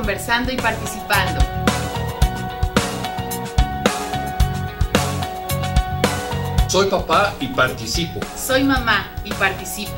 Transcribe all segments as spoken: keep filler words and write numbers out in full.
conversando y participando. Soy papá y participo. Soy mamá y participo.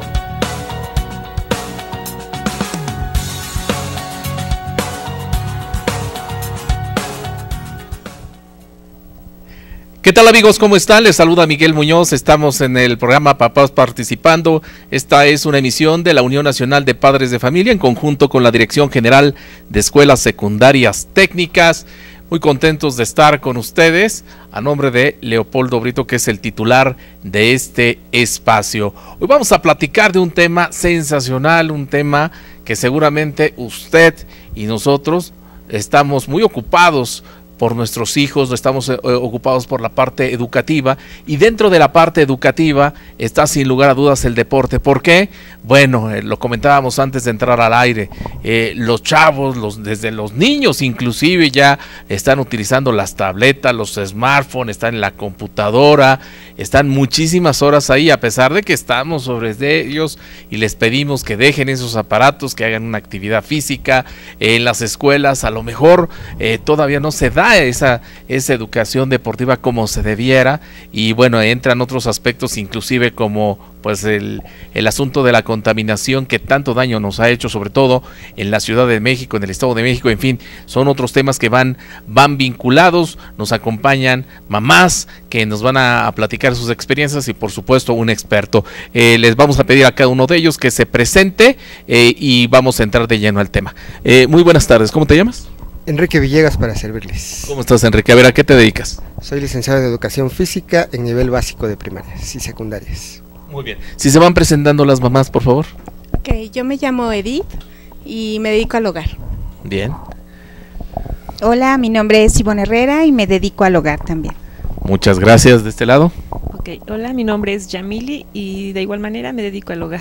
¿Qué tal, amigos? ¿Cómo están? Les saluda Miguel Muñoz. Estamos en el programa Papás Participando. Esta es una emisión de la Unión Nacional de Padres de Familia en conjunto con la Dirección General de Escuelas Secundarias Técnicas. Muy contentos de estar con ustedes a nombre de Leopoldo Brito, que es el titular de este espacio. Hoy vamos a platicar de un tema sensacional, un tema que seguramente usted y nosotros estamos muy ocupados por nuestros hijos, estamos eh, ocupados por la parte educativa, y dentro de la parte educativa está sin lugar a dudas el deporte. ¿Por qué? Bueno, eh, lo comentábamos antes de entrar al aire, eh, los chavos, los, desde los niños inclusive ya están utilizando las tabletas, los smartphones, están en la computadora, están muchísimas horas ahí, a pesar de que estamos sobre de ellos y les pedimos que dejen esos aparatos, que hagan una actividad física. Eh, en las escuelas a lo mejor eh, todavía no se da esa, esa educación deportiva como se debiera, y bueno, entran otros aspectos inclusive como pues el, el asunto de la contaminación que tanto daño nos ha hecho, sobre todo en la Ciudad de México, en el Estado de México. En fin, son otros temas que van, van vinculados. Nos acompañan mamás que nos van a, a platicar sus experiencias y por supuesto un experto. Eh, les vamos a pedir a cada uno de ellos que se presente eh, y vamos a entrar de lleno al tema. Eh, muy buenas tardes, ¿cómo te llamas? Enrique Villegas, para servirles. ¿Cómo estás, Enrique? A ver, ¿a qué te dedicas? Soy licenciado en Educación Física en nivel básico de primarias y secundarias. Muy bien. Si se van presentando las mamás, por favor. Ok, yo me llamo Edith y me dedico al hogar. Bien. Hola, mi nombre es Ivonne Herrera y me dedico al hogar también. Muchas gracias. ¿De este lado? Ok, hola, mi nombre es Yamili y de igual manera me dedico al hogar.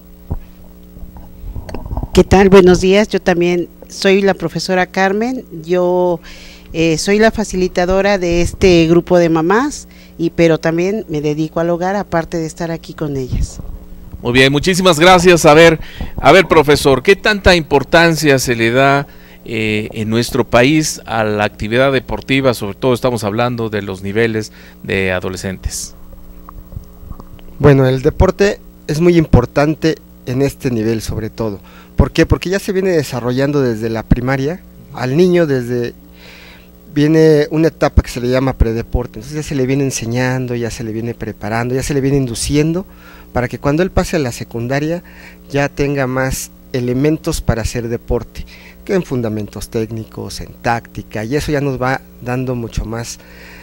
¿Qué tal? Buenos días, yo también soy la profesora Carmen, yo eh, soy la facilitadora de este grupo de mamás, y pero también me dedico al hogar aparte de estar aquí con ellas. Muy bien, muchísimas gracias. A ver, a ver, profesor, ¿qué tanta importancia se le da eh, en nuestro país a la actividad deportiva? Sobre todo estamos hablando de los niveles de adolescentes. Bueno, el deporte es muy importante en este nivel sobre todo. ¿Por qué? Porque ya se viene desarrollando desde la primaria, al niño desde, viene una etapa que se le llama predeporte, entonces ya se le viene enseñando, ya se le viene preparando, ya se le viene induciendo, para que cuando él pase a la secundaria ya tenga más elementos para hacer deporte, que en fundamentos técnicos, en táctica, y eso ya nos va dando mucho más,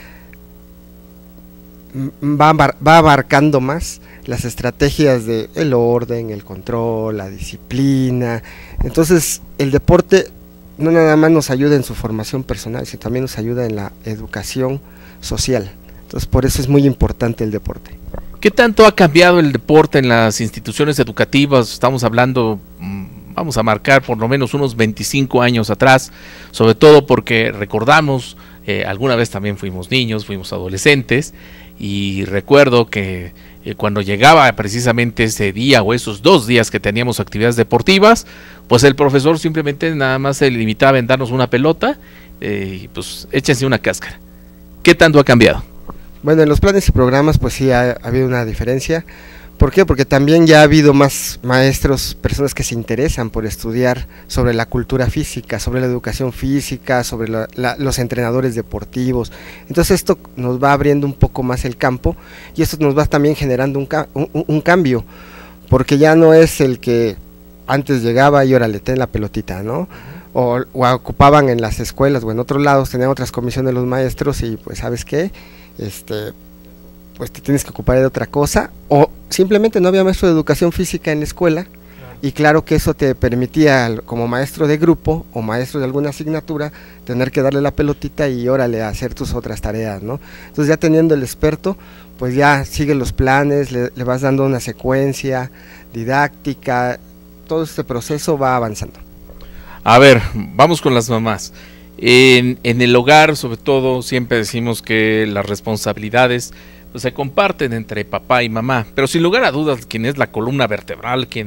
va, va abarcando más las estrategias de el orden, el control, la disciplina. Entonces el deporte no nada más nos ayuda en su formación personal, sino también nos ayuda en la educación social. Entonces por eso es muy importante el deporte. ¿Qué tanto ha cambiado el deporte en las instituciones educativas? Estamos hablando, vamos a marcar por lo menos unos veinticinco años atrás, sobre todo porque recordamos, eh, alguna vez también fuimos niños, fuimos adolescentes, y recuerdo que eh, cuando llegaba precisamente ese día o esos dos días que teníamos actividades deportivas, pues el profesor simplemente nada más se limitaba en darnos una pelota eh, y pues échense una cáscara. ¿Qué tanto ha cambiado? Bueno, en los planes y programas pues sí ha, ha habido una diferencia. ¿Por qué? Porque también ya ha habido más maestros, personas que se interesan por estudiar sobre la cultura física, sobre la educación física, sobre la, la, los entrenadores deportivos. Entonces esto nos va abriendo un poco más el campo, y esto nos va también generando un, un, un cambio, porque ya no es el que antes llegaba y órale, ten la pelotita, ¿no? O, o ocupaban en las escuelas o en otros lados, tenían otras comisiones los maestros y pues ¿sabes qué? Este... pues te tienes que ocupar de otra cosa, o simplemente no había maestro de educación física en la escuela, claro. Y claro que eso te permitía como maestro de grupo o maestro de alguna asignatura tener que darle la pelotita y órale a hacer tus otras tareas, ¿no? Entonces ya teniendo el experto, pues ya sigue los planes, le, le vas dando una secuencia didáctica, todo este proceso va avanzando. A ver, vamos con las mamás. En, en el hogar, sobre todo, siempre decimos que las responsabilidades pues, se comparten entre papá y mamá, pero sin lugar a dudas, quien es la columna vertebral, quien,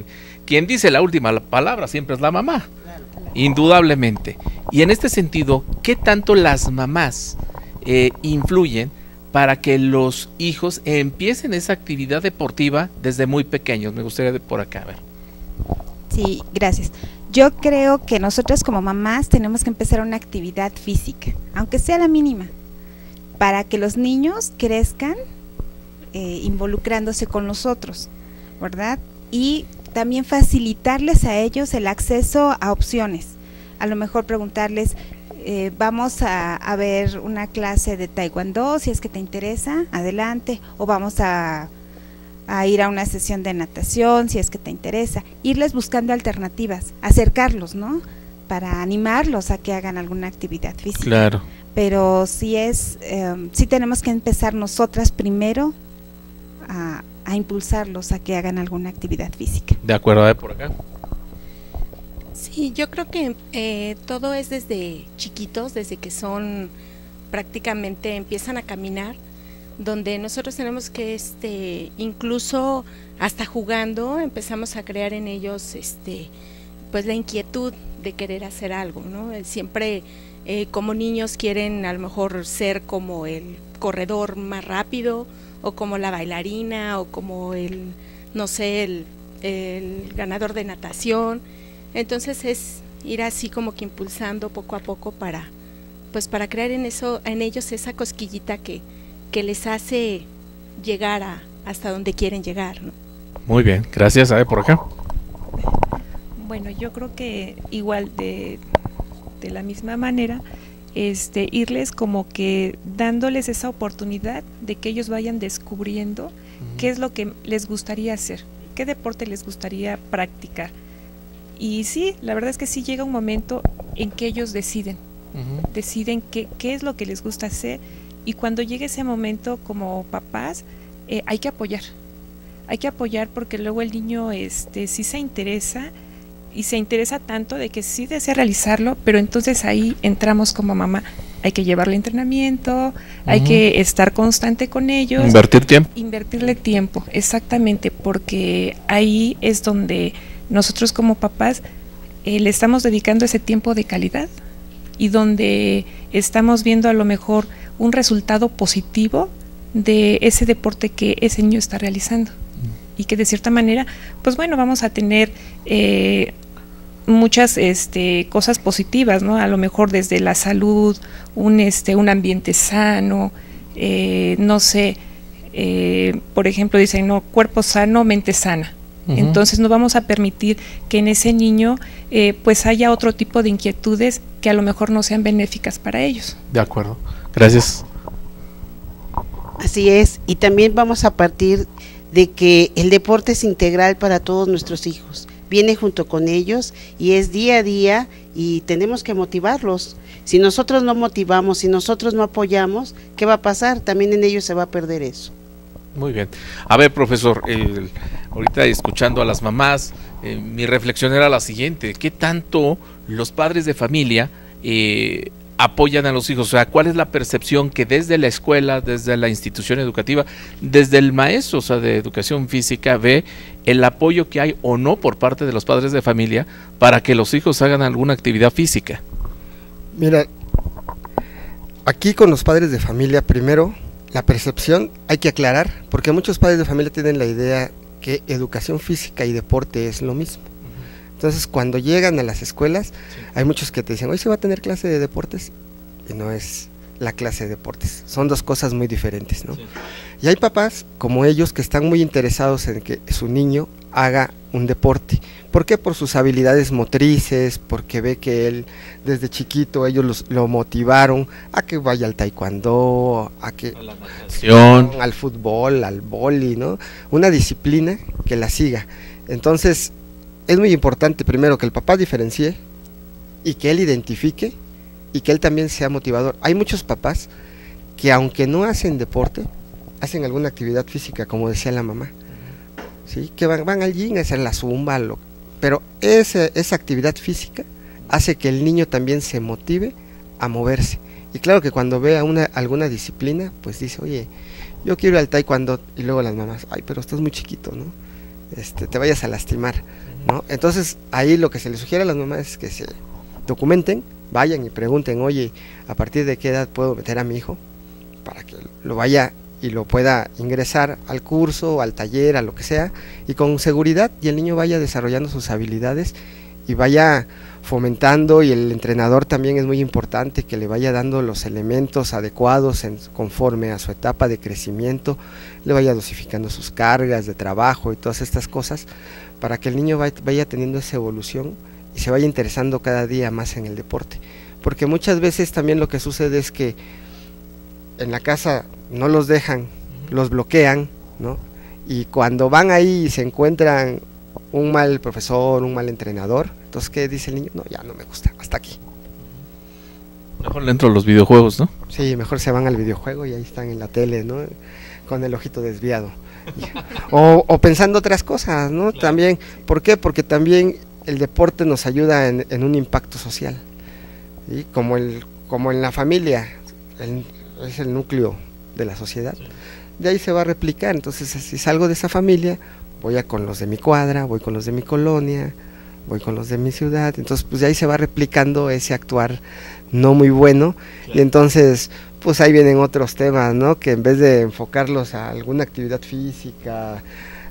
quien dice la última palabra siempre es la mamá, indudablemente. Y en este sentido, ¿qué tanto las mamás eh, influyen para que los hijos empiecen esa actividad deportiva desde muy pequeños? Me gustaría de por acá, a ver. Sí, gracias. Yo creo que nosotros como mamás tenemos que empezar una actividad física, aunque sea la mínima, para que los niños crezcan eh, involucrándose con nosotros, ¿verdad? Y también facilitarles a ellos el acceso a opciones. A lo mejor preguntarles, eh, vamos a, a ver una clase de taekwondo, si es que te interesa, adelante, o vamos a, a ir a una sesión de natación, si es que te interesa, irles buscando alternativas, acercarlos, ¿no? Para animarlos a que hagan alguna actividad física. Claro. Pero sí es, eh, sí tenemos que empezar nosotras primero a, a impulsarlos a que hagan alguna actividad física. De acuerdo, a ver por acá. Sí, yo creo que eh, todo es desde chiquitos, desde que son prácticamente empiezan a caminar, donde nosotros tenemos que este incluso hasta jugando empezamos a crear en ellos este pues la inquietud de querer hacer algo, ¿no? Siempre eh, como niños quieren a lo mejor ser como el corredor más rápido o como la bailarina o como el no sé el, el ganador de natación. Entonces es ir así como que impulsando poco a poco para pues para crear en eso en ellos esa cosquillita que, que les hace llegar a hasta donde quieren llegar, ¿no? Muy bien, gracias. A ver por acá. Bueno, yo creo que igual de, de la misma manera, este, irles como que dándoles esa oportunidad de que ellos vayan descubriendo uh-huh. qué es lo que les gustaría hacer, qué deporte les gustaría practicar. Y sí, la verdad es que sí llega un momento en que ellos deciden, uh-huh. deciden qué, qué es lo que les gusta hacer, y cuando llegue ese momento como papás, eh, hay que apoyar, hay que apoyar porque luego el niño este, sí se interesa, y se interesa tanto de que sí desea realizarlo, pero entonces ahí entramos como mamá, hay que llevarle entrenamiento, uh-huh. hay que estar constante con ellos. Invertir tiempo. Invertirle tiempo, exactamente, porque ahí es donde nosotros como papás eh, le estamos dedicando ese tiempo de calidad y donde estamos viendo a lo mejor un resultado positivo de ese deporte que ese niño está realizando y que de cierta manera, pues bueno, vamos a tener eh, muchas este, cosas positivas, ¿no? A lo mejor desde la salud, un, este, un ambiente sano, eh, no sé, eh, por ejemplo dicen, no, cuerpo sano, mente sana. Entonces no vamos a permitir que en ese niño eh, pues haya otro tipo de inquietudes que a lo mejor no sean benéficas para ellos. De acuerdo, gracias. Así es, y también vamos a partir de que el deporte es integral para todos nuestros hijos, viene junto con ellos y es día a día y tenemos que motivarlos. Si nosotros no motivamos, si nosotros no apoyamos, ¿qué va a pasar? También en ellos se va a perder eso. Muy bien. A ver, profesor, eh, ahorita escuchando a las mamás, eh, mi reflexión era la siguiente: ¿qué tanto los padres de familia eh, apoyan a los hijos? O sea, ¿cuál es la percepción que desde la escuela, desde la institución educativa, desde el maestro, o sea, de educación física, ve el apoyo que hay o no por parte de los padres de familia para que los hijos hagan alguna actividad física? Mira, aquí con los padres de familia, primero, la percepción hay que aclarar, porque muchos padres de familia tienen la idea que educación física y deporte es lo mismo. Entonces, cuando llegan a las escuelas, sí. hay muchos que te dicen, hoy se va a tener clase de deportes, y no es la clase de deportes, son dos cosas muy diferentes, ¿no? Sí. Y hay papás como ellos que están muy interesados en que su niño haga un deporte. ¿Por qué? Por sus habilidades motrices, porque ve que él desde chiquito ellos los, lo motivaron a que vaya al taekwondo, a que a la natación, al fútbol, al vóley, ¿no? Una disciplina que la siga. Entonces, es muy importante primero que el papá diferencie y que él identifique y que él también sea motivador. Hay muchos papás que aunque no hacen deporte, hacen alguna actividad física, como decía la mamá. ¿Sí? Que van, van al gym a hacer la zumba, lo, pero esa, esa actividad física hace que el niño también se motive a moverse. Y claro que cuando vea una, alguna disciplina, pues dice, oye, yo quiero ir al taekwondo, y luego las mamás, ay, pero estás muy chiquito, ¿no? este, te vayas a lastimar, ¿no? Entonces ahí lo que se les sugiere a las mamás es que se documenten, vayan y pregunten, oye, ¿a partir de qué edad puedo meter a mi hijo? Para que lo vaya y lo pueda ingresar al curso, al taller, a lo que sea, y con seguridad, y el niño vaya desarrollando sus habilidades y vaya fomentando, y el entrenador también es muy importante que le vaya dando los elementos adecuados en, conforme a su etapa de crecimiento, le vaya dosificando sus cargas de trabajo y todas estas cosas, para que el niño vaya, vaya teniendo esa evolución y se vaya interesando cada día más en el deporte, porque muchas veces también lo que sucede es que en la casa no los dejan, los bloquean, ¿no? Y cuando van ahí y se encuentran un mal profesor, un mal entrenador, entonces ¿qué dice el niño? No, ya no me gusta, hasta aquí. Mejor le entro a los videojuegos, ¿no? Sí, mejor se van al videojuego y ahí están en la tele, ¿no? Con el ojito desviado. o, o pensando otras cosas, ¿no? También, ¿por qué? Porque también el deporte nos ayuda en, en un impacto social, ¿sí? Como, el, como en la familia, el, es el núcleo de la sociedad, de ahí se va a replicar. Entonces si salgo de esa familia, voy a con los de mi cuadra, voy con los de mi colonia, voy con los de mi ciudad, entonces pues de ahí se va replicando ese actuar no muy bueno, claro. Y entonces pues ahí vienen otros temas, ¿no? Que en vez de enfocarlos a alguna actividad física,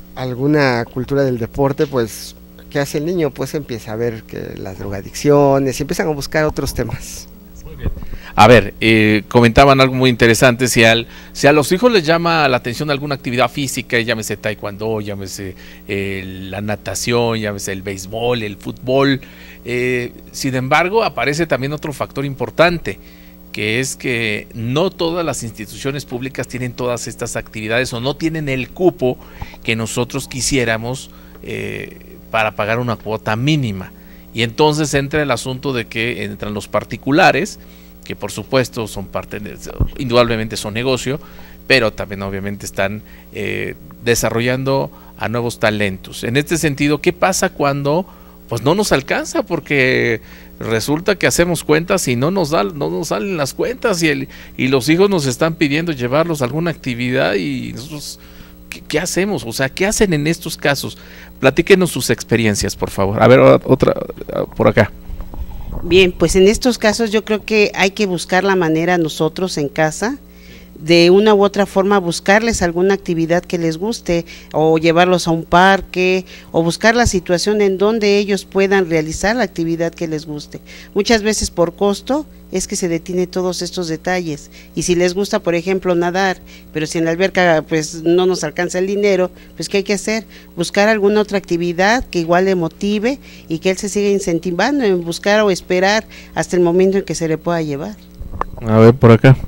alguna cultura del deporte, pues ¿qué hace el niño? Pues empieza a ver que las drogadicciones y empiezan a buscar otros temas. Muy bien. A ver, eh, comentaban algo muy interesante, si, al, si a los hijos les llama la atención alguna actividad física, llámese taekwondo, llámese eh, la natación, llámese el béisbol, el fútbol, eh, sin embargo aparece también otro factor importante, que es que no todas las instituciones públicas tienen todas estas actividades o no tienen el cupo que nosotros quisiéramos eh, para pagar una cuota mínima, y entonces entra el asunto de que entran los particulares, que por supuesto son parte, de, indudablemente son negocio, pero también obviamente están eh, desarrollando a nuevos talentos. En este sentido, ¿qué pasa cuando pues no nos alcanza? Porque resulta que hacemos cuentas y no nos da, no nos salen las cuentas, y, el, y los hijos nos están pidiendo llevarlos a alguna actividad y nosotros, ¿qué, qué hacemos? O sea, ¿qué hacen en estos casos? Platíquenos sus experiencias, por favor. A ver, otra por acá. Bien, pues en estos casos yo creo que hay que buscar la manera nosotros en casa, de una u otra forma buscarles alguna actividad que les guste, o llevarlos a un parque, o buscar la situación en donde ellos puedan realizar la actividad que les guste. Muchas veces por costo es que se detiene todos estos detalles, y si les gusta, por ejemplo, nadar, pero si en la alberca pues no nos alcanza el dinero, pues ¿qué hay que hacer? Buscar alguna otra actividad que igual le motive y que él se siga incentivando en buscar o esperar hasta el momento en que se le pueda llevar. A ver, por acá.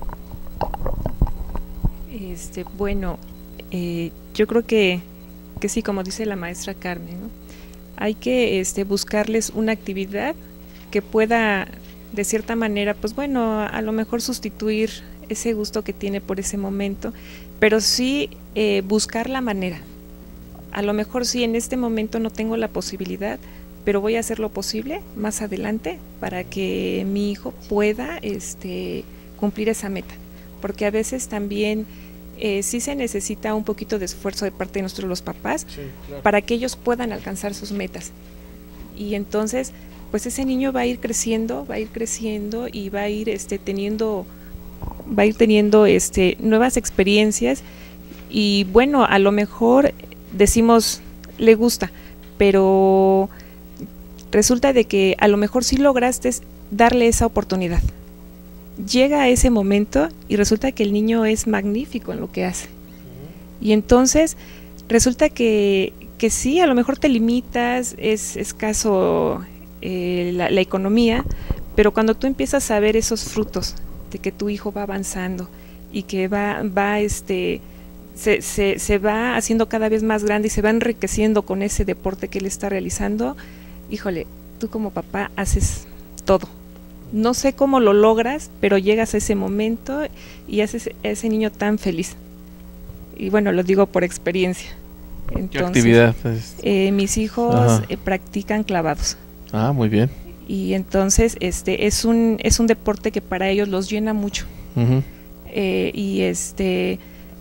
Este, bueno, eh, yo creo que, que sí, como dice la maestra Carmen, ¿no? Hay que este, buscarles una actividad que pueda, de cierta manera, pues bueno, a, a lo mejor sustituir ese gusto que tiene por ese momento, pero sí eh, buscar la manera. A lo mejor sí en este momento no tengo la posibilidad, pero voy a hacer lo posible más adelante para que mi hijo pueda este, cumplir esa meta, porque a veces también eh, sí se necesita un poquito de esfuerzo de parte de nosotros los papás, sí, claro, para que ellos puedan alcanzar sus metas. Y entonces pues ese niño va a ir creciendo, va a ir creciendo y va a ir este teniendo va a ir teniendo este nuevas experiencias, y bueno, a lo mejor decimos le gusta, pero resulta de que a lo mejor sí lograste darle esa oportunidad. Llega a ese momento y resulta que el niño es magnífico en lo que hace. Y entonces resulta que, que sí, a lo mejor te limitas, es escaso eh, la, la economía, pero cuando tú empiezas a ver esos frutos de que tu hijo va avanzando y que va, va este, se, se, se va haciendo cada vez más grande y se va enriqueciendo con ese deporte que él está realizando, híjole, tú como papá haces todo. No sé cómo lo logras, pero llegas a ese momento y haces a ese niño tan feliz. Y bueno, lo digo por experiencia. Entonces, ¿qué actividad? Pues, eh, mis hijos eh, practican clavados. Ah, muy bien. Y entonces este es un es un deporte que para ellos los llena mucho. Uh-huh. eh, y este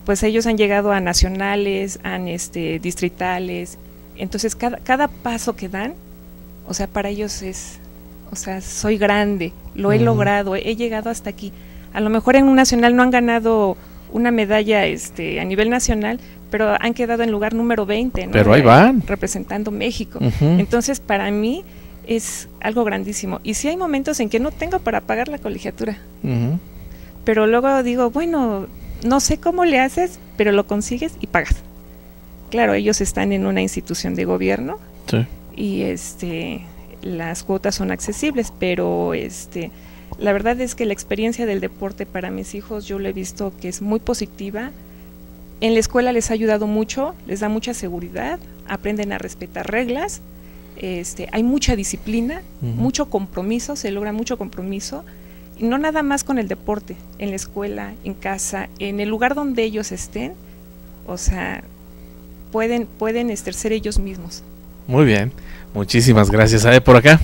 pues ellos han llegado a nacionales, a este, distritales, entonces cada, cada paso que dan, o sea, para ellos es, o sea, soy grande, lo he uh-huh. logrado, he, he llegado hasta aquí. A lo mejor en un nacional no han ganado una medalla este, a nivel nacional, pero han quedado en lugar número veinte, ¿no? Pero ahí van. Representando México. Uh-huh. Entonces, para mí es algo grandísimo. Y sí hay momentos en que no tengo para pagar la colegiatura. Uh-huh. Pero luego digo, bueno, no sé cómo le haces, pero lo consigues y pagas. Claro, ellos están en una institución de gobierno. Sí. Y este las cuotas son accesibles, pero este la verdad es que la experiencia del deporte para mis hijos yo lo he visto que es muy positiva. En la escuela les ha ayudado mucho, les da mucha seguridad, aprenden a respetar reglas, este, hay mucha disciplina, uh-huh. mucho compromiso, se logra mucho compromiso, y no nada más con el deporte, en la escuela, en casa, en el lugar donde ellos estén, o sea, pueden, pueden este, ser ellos mismos. Muy bien, muchísimas gracias. A ver, por acá.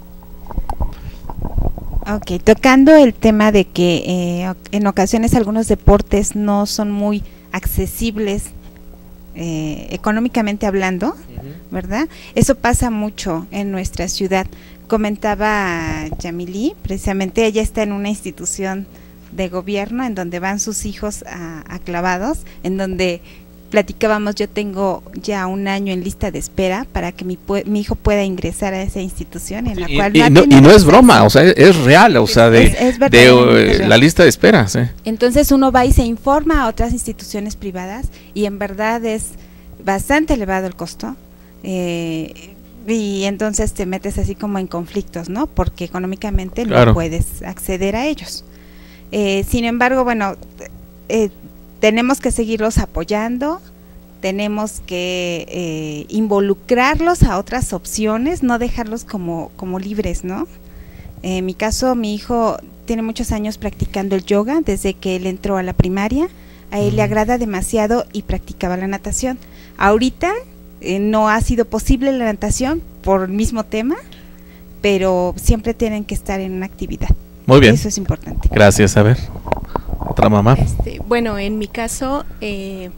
Ok, tocando el tema de que eh, en ocasiones algunos deportes no son muy accesibles eh, económicamente hablando, uh-huh. ¿verdad? Eso pasa mucho en nuestra ciudad. Comentaba Yamili, precisamente ella está en una institución de gobierno en donde van sus hijos a, a clavados, en donde platicábamos, yo tengo ya un año en lista de espera para que mi, mi hijo pueda ingresar a esa institución en la y, cual y, no, no, y no es broma, o sea, es, es real, o sea, de, es, es de uh, la lista de espera. ¿Sí? Entonces uno va y se informa a otras instituciones privadas y en verdad es bastante elevado el costo, eh, y entonces te metes así como en conflictos, ¿no? Porque económicamente no claro. puedes acceder a ellos. Eh, sin embargo, bueno, eh, tenemos que seguirlos apoyando, tenemos que eh, involucrarlos a otras opciones, no dejarlos como, como libres, ¿no? En mi caso, mi hijo tiene muchos años practicando el yoga, desde que él entró a la primaria, a él uh-huh. le agrada demasiado y practicaba la natación. Ahorita eh, no ha sido posible la natación por el mismo tema, pero siempre tienen que estar en una actividad. Muy bien. Eso es importante. Gracias, a ver. Otra mamá. Este, bueno, en mi caso, eh,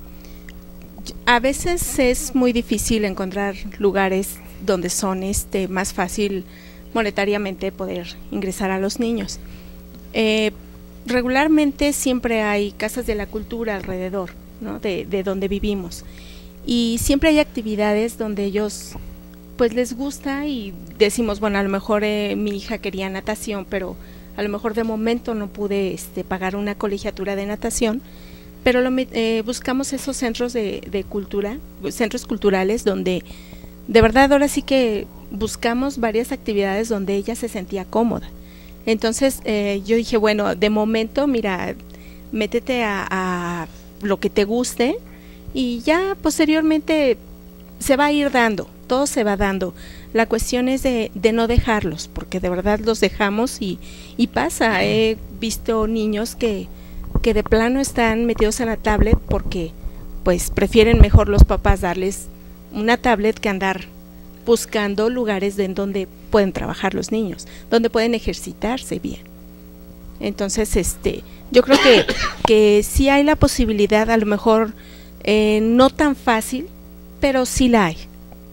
a veces es muy difícil encontrar lugares donde son este más fácil monetariamente poder ingresar a los niños. Eh, regularmente siempre hay casas de la cultura alrededor, ¿no? de, de donde vivimos, y siempre hay actividades donde ellos pues les gusta y decimos, bueno, a lo mejor eh, mi hija quería natación, pero a lo mejor de momento no pude este, pagar una colegiatura de natación, pero lo, eh, buscamos esos centros de, de cultura, centros culturales donde de verdad ahora sí que buscamos varias actividades donde ella se sentía cómoda. Entonces eh, yo dije, bueno, de momento, mira, métete a, a lo que te guste y ya posteriormente se va a ir dando, todo se va dando. La cuestión es de, de no dejarlos, porque de verdad los dejamos y, y pasa. He visto niños que, que de plano están metidos en la tablet porque pues prefieren mejor los papás darles una tablet que andar buscando lugares en donde pueden trabajar los niños, donde pueden ejercitarse bien. Entonces, este, yo creo que, que sí hay la posibilidad, a lo mejor eh, no tan fácil, pero sí la hay.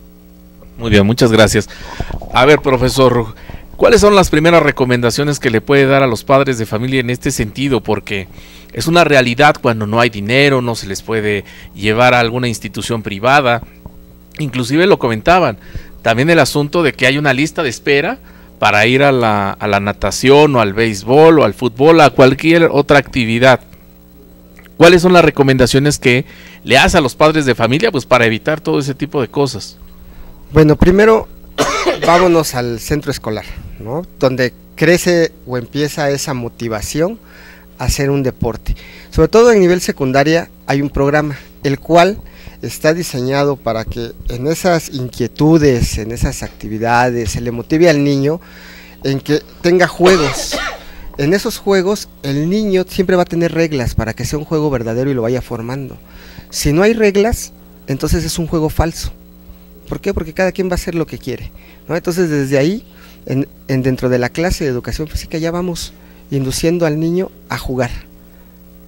Muy bien, muchas gracias. A ver, profesor, ¿cuáles son las primeras recomendaciones que le puede dar a los padres de familia en este sentido? Porque es una realidad cuando no hay dinero, no se les puede llevar a alguna institución privada. Inclusive lo comentaban, también el asunto de que hay una lista de espera para ir a la, a la natación o al béisbol o al fútbol, a cualquier otra actividad. ¿Cuáles son las recomendaciones que le hace a los padres de familia pues para evitar todo ese tipo de cosas? Bueno, primero vámonos al centro escolar, ¿no? Donde crece o empieza esa motivación a hacer un deporte. Sobre todo en nivel secundaria hay un programa, el cual está diseñado para que en esas inquietudes, en esas actividades, se le motive al niño en que tenga juegos. En esos juegos el niño siempre va a tener reglas para que sea un juego verdadero y lo vaya formando. Si no hay reglas, entonces es un juego falso. ¿Por qué? Porque cada quien va a hacer lo que quiere, ¿no? Entonces desde ahí, en, en dentro de la clase de educación física ya vamos induciendo al niño a jugar,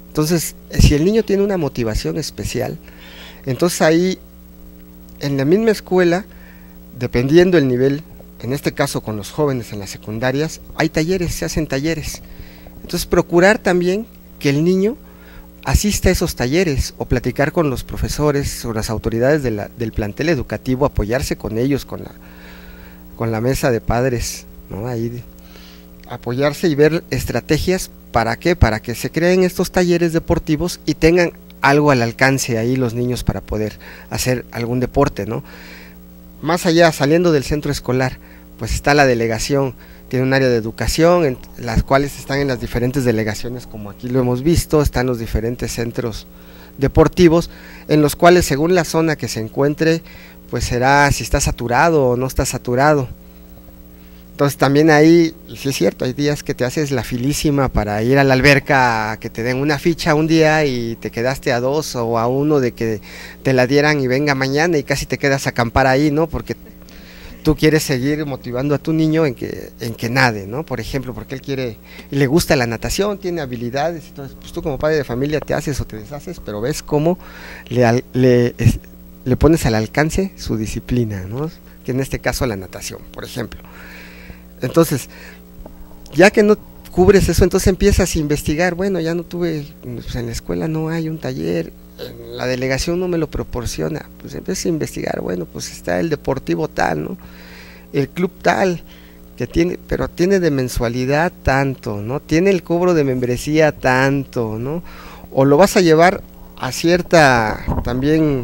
Entonces, si el niño tiene una motivación especial, entonces ahí, en la misma escuela, dependiendo el nivel, en este caso con los jóvenes en las secundarias, hay talleres, se hacen talleres. Entonces, procurar también que el niño asista a esos talleres o platicar con los profesores o las autoridades de la, del plantel educativo, apoyarse con ellos, con la, con la mesa de padres, ¿no? Ahí apoyarse y ver estrategias. ¿Para qué? Para que se creen estos talleres deportivos y tengan algo al alcance ahí los niños para poder hacer algún deporte, ¿no? Más allá, saliendo del centro escolar, pues está la delegación, tiene un área de educación, en las cuales están en las diferentes delegaciones, como aquí lo hemos visto, están los diferentes centros deportivos, en los cuales según la zona que se encuentre, pues será si está saturado o no está saturado. Entonces también ahí, y sí es cierto, hay días que te haces la filísima para ir a la alberca, a que te den una ficha un día y te quedaste a dos o a uno de que te la dieran y venga mañana y casi te quedas a acampar ahí, ¿no? Porque tú quieres seguir motivando a tu niño en que, en que nade, ¿no? Por ejemplo, porque él quiere, y le gusta la natación, tiene habilidades, entonces pues tú como padre de familia te haces o te deshaces, pero ves cómo le, le, es, le pones al alcance su disciplina, ¿no? Que en este caso la natación, por ejemplo. Entonces, ya que no cubres eso, entonces empiezas a investigar, bueno, ya no tuve, pues en la escuela no hay un taller, en la delegación no me lo proporciona, pues empiezas a investigar, bueno, pues está el deportivo tal, ¿no? El club tal, que tiene, pero tiene de mensualidad tanto, ¿no? Tiene el cobro de membresía tanto, ¿no? O lo vas a llevar a cierta, también,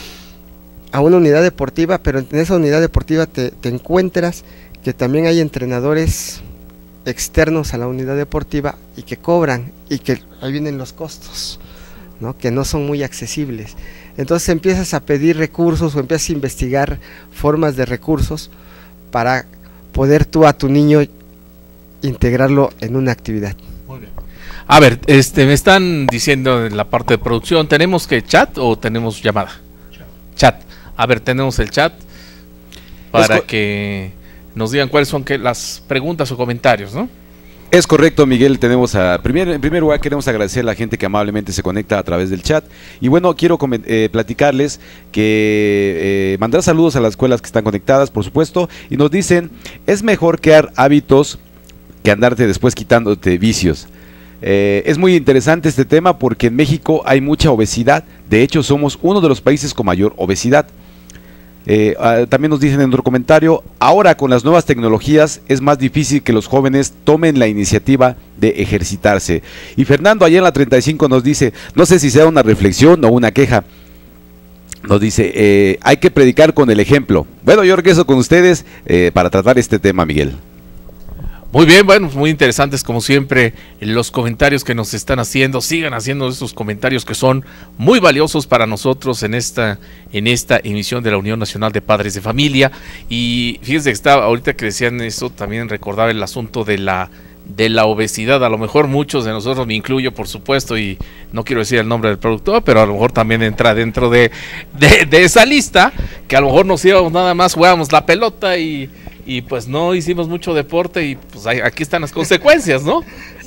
a una unidad deportiva, pero en esa unidad deportiva te, te encuentras que también hay entrenadores externos a la unidad deportiva y que cobran, y que ahí vienen los costos, ¿no? Que no son muy accesibles. Entonces empiezas a pedir recursos o empiezas a investigar formas de recursos para poder tú a tu niño integrarlo en una actividad. Muy bien. A ver, este, me están diciendo en la parte de producción, ¿tenemos que chat o tenemos llamada? Chat. Chat. A ver, tenemos el chat para que nos digan cuáles son que las preguntas o comentarios, ¿no? Es correcto, Miguel. Tenemos a primer, en primer lugar queremos agradecer a la gente que amablemente se conecta a través del chat. Y bueno, quiero eh, platicarles que eh, mandar saludos a las escuelas que están conectadas, por supuesto, y nos dicen, es mejor crear hábitos que andarte después quitándote vicios. Eh, es muy interesante este tema porque en México hay mucha obesidad. De hecho, somos uno de los países con mayor obesidad. Eh, uh, también nos dicen en otro comentario, ahora con las nuevas tecnologías es más difícil que los jóvenes tomen la iniciativa de ejercitarse. Y Fernando allá en la treinta y cinco nos dice, no sé si sea una reflexión o una queja, nos dice, eh, hay que predicar con el ejemplo. Bueno, yo regreso con ustedes eh, para tratar este tema, Miguel. Muy bien, bueno, muy interesantes como siempre los comentarios que nos están haciendo. Sigan haciendo estos comentarios que son muy valiosos para nosotros en esta en esta emisión de la Unión Nacional de Padres de Familia. Y fíjense que estaba, ahorita que decían eso, también recordaba el asunto de la de la obesidad. A lo mejor muchos de nosotros, me incluyo por supuesto, y no quiero decir el nombre del productor, pero a lo mejor también entra dentro de, de, de esa lista, que a lo mejor nos íbamos nada más, jugábamos la pelota y y pues no hicimos mucho deporte y pues hay, aquí están las consecuencias, ¿no?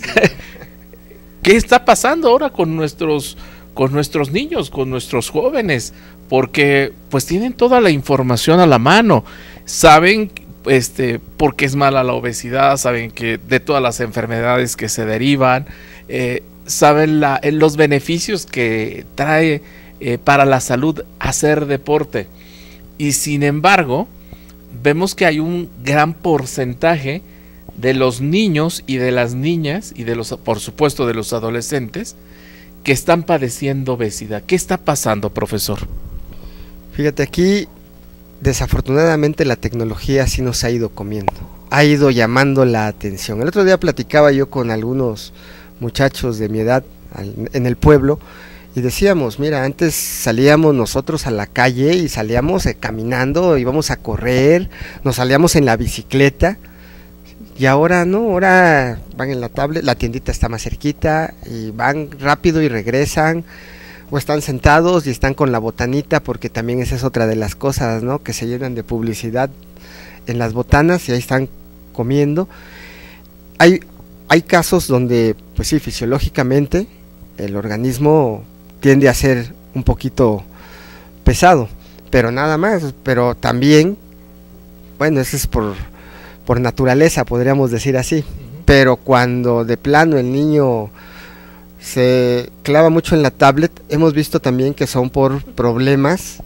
¿Qué está pasando ahora con nuestros con nuestros niños, con nuestros jóvenes? Porque pues tienen toda la información a la mano, saben este por qué es mala la obesidad, saben que de todas las enfermedades que se derivan, eh, saben la, los beneficios que trae eh, para la salud hacer deporte. Y sin embargo, vemos que hay un gran porcentaje de los niños y de las niñas y de los, por supuesto, de los adolescentes que están padeciendo obesidad. ¿Qué está pasando, profesor? Fíjate, aquí desafortunadamente la tecnología sí nos ha ido comiendo, ha ido llamando la atención. El otro día platicaba yo con algunos muchachos de mi edad en el pueblo y decíamos, mira, antes salíamos nosotros a la calle y salíamos eh, caminando, íbamos a correr, nos salíamos en la bicicleta, y ahora no, ahora van en la tablet, la tiendita está más cerquita y van rápido y regresan, o están sentados y están con la botanita, porque también esa es otra de las cosas, ¿no? Que se llenan de publicidad en las botanas y ahí están comiendo. Hay, hay casos donde, pues sí, fisiológicamente el organismo tiende a ser un poquito pesado, pero nada más. Pero también, bueno, eso es por, por naturaleza, podríamos decir así. Uh-huh. Pero cuando de plano el niño se clava mucho en la tablet, hemos visto también que son por problemas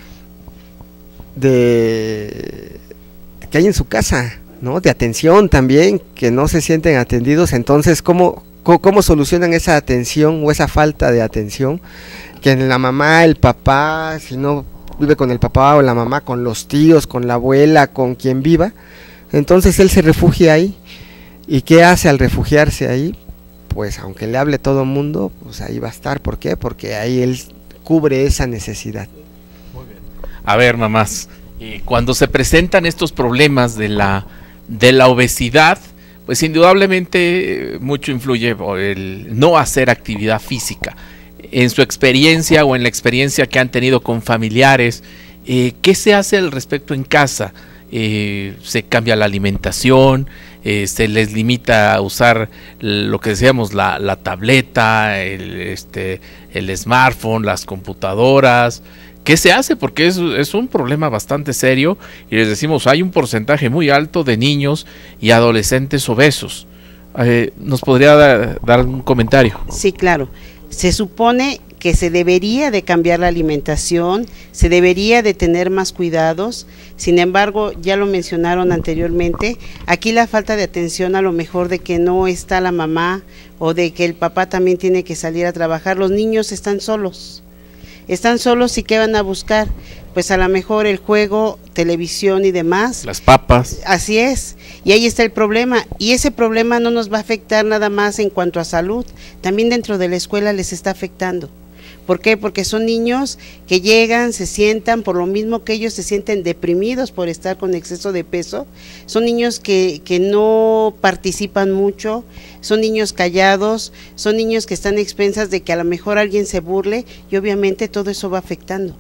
de que hay en su casa, ¿no? De atención también, que no se sienten atendidos. Entonces, ¿cómo, cómo, cómo solucionan esa atención o esa falta de atención? Que la mamá, el papá, si no vive con el papá o la mamá, con los tíos, con la abuela, con quien viva, entonces él se refugia ahí. ¿Y qué hace al refugiarse ahí? Pues aunque le hable todo el mundo, pues ahí va a estar. ¿Por qué? Porque ahí él cubre esa necesidad. Muy bien. A ver, mamás, eh, cuando se presentan estos problemas de la, de la obesidad, pues indudablemente eh, mucho influye el no hacer actividad física. En su experiencia o en la experiencia que han tenido con familiares, eh, ¿qué se hace al respecto en casa? Eh, ¿Se cambia la alimentación? Eh, ¿Se les limita a usar lo que decíamos, la, la tableta, el, este, el smartphone, las computadoras? ¿Qué se hace? Porque es, es un problema bastante serio y les decimos, hay un porcentaje muy alto de niños y adolescentes obesos. Eh, ¿Nos podría dar, dar un comentario? Sí, claro. Se supone que se debería de cambiar la alimentación, se debería de tener más cuidados. Sin embargo, ya lo mencionaron anteriormente, aquí la falta de atención, a lo mejor de que no está la mamá o de que el papá también tiene que salir a trabajar, los niños están solos, están solos y ¿qué van a buscar? Pues a lo mejor el juego, televisión y demás. Las papas. Así es, y ahí está el problema, y ese problema no nos va a afectar nada más en cuanto a salud, también dentro de la escuela les está afectando. ¿Por qué? Porque son niños que llegan, se sientan, por lo mismo que ellos se sienten deprimidos por estar con exceso de peso, son niños que, que no participan mucho, son niños callados, son niños que están a expensas de que a lo mejor alguien se burle y obviamente todo eso va afectando.